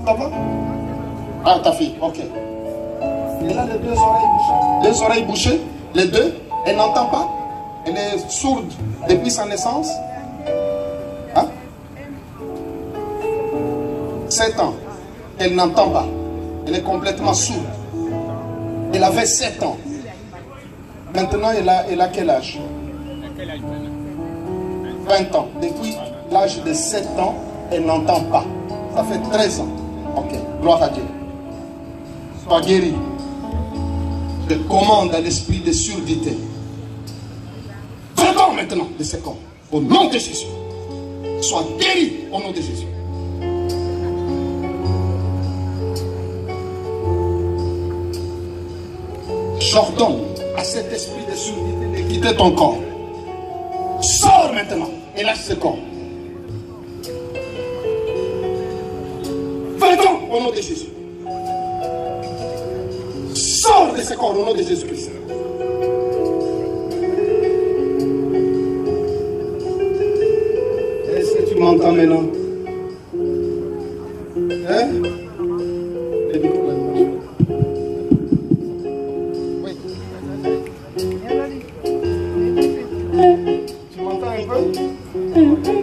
Ça va? Ah, ta fille, ok. Elle a les deux oreilles bouchées. Deux oreilles bouchées, les deux. Elle n'entend pas. Elle est sourde depuis sa naissance. Hein? 7 ans. Elle n'entend pas. Elle est complètement sourde. Elle avait 7 ans. Maintenant, elle a quel âge? 20 ans. Depuis l'âge de 7 ans, elle n'entend pas. Ça fait 13 ans. Ok, gloire à Dieu. Sois guéri. Je commande à l'esprit de surdité. Va-t'en maintenant de ce corps. Au nom de Jésus. Sois guéri au nom de Jésus. J'ordonne à cet esprit de surdité de quitter ton corps. Sors maintenant et lâche ce corps. Va-t'en au nom de Jésus. Sors de ce corps au nom de Jésus-Christ. Est-ce que tu m'entends maintenant? Hein? Oui. Tu m'entends un peu?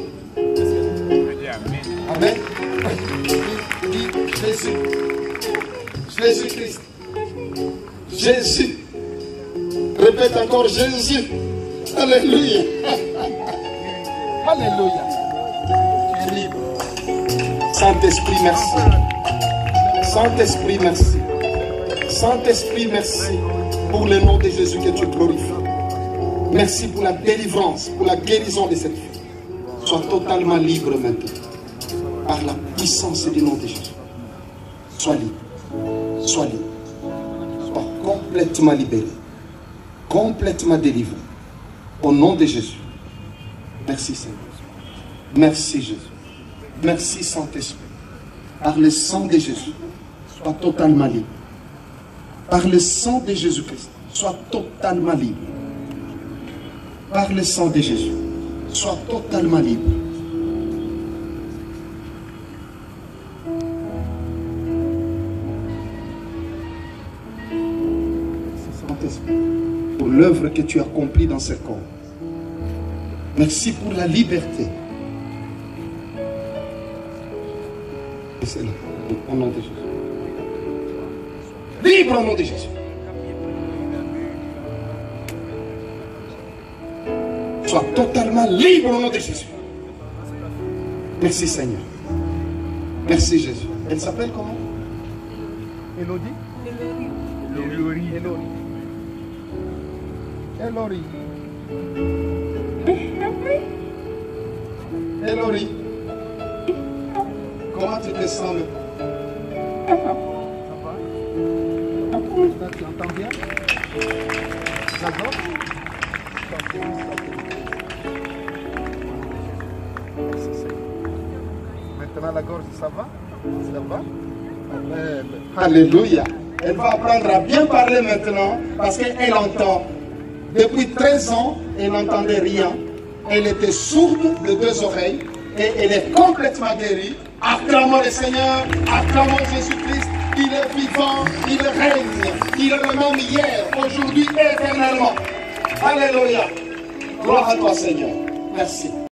Amen. Dis Jésus. Jésus-Christ. Jésus. Répète encore Jésus. Alléluia. Alléluia. Tu es libre. Saint-Esprit, merci. Saint-Esprit, merci. Saint-Esprit, merci pour le nom de Jésus que tu glorifies. Merci pour la délivrance, pour la guérison de cette fille. Sois totalement libre maintenant. Par la puissance du nom de Jésus. Sois libre. Sois libre. Sois complètement libéré. Complètement délivré. Au nom de Jésus. Merci Seigneur. Merci Jésus. Merci Saint-Esprit. Par le sang de Jésus, sois totalement libre. Par le sang de Jésus-Christ, sois totalement libre. Par le sang de Jésus, sois totalement libre. Saint-Esprit, pour l'œuvre que tu as accomplie dans ce corps. Merci pour la liberté. Et c'est là, au nom de Jésus. Libre au nom de Jésus. Sois totalement libre au nom de Jésus. Merci Seigneur. Merci Jésus. Elle s'appelle comment? Elodie? Elori. Elori. Elori. Comment tu te sens maintenant? Tu entends bien? Ça va? Maintenant la gorge, ça va? Ça va? Amen. Alléluia. Elle va apprendre à bien parler maintenant parce qu'elle entend. Depuis 13 ans, elle n'entendait rien. Elle était sourde de 2 oreilles et elle est complètement guérie. Acclamons le Seigneur, acclamons Jésus-Christ. Il est vivant, il règne, il est le même hier, aujourd'hui, éternellement. Alléluia. Gloire à toi Seigneur. Merci.